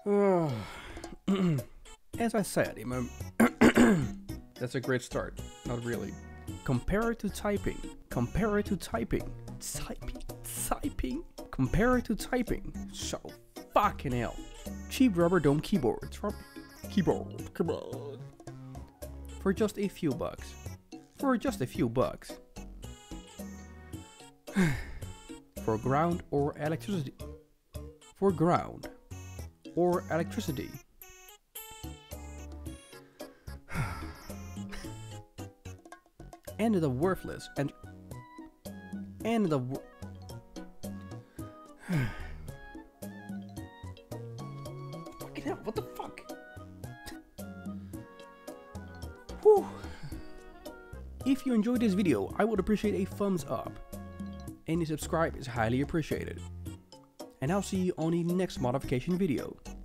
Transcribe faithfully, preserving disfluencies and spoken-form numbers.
As I said, in my that's a great start. Not really. Compare it to typing. Compare it to typing. Typing. Typing. Compare it to typing. So fucking hell. Cheap rubber dome keyboards from keyboard. Keyboard. For just a few bucks. For just a few bucks. For ground or electricity. For ground or electricity. And the worthless and and the wor fucking hell, what the fuck? Whew. If you enjoyed this video, I would appreciate a thumbs up. Any subscribe is highly appreciated. And I'll see you on the next modification video.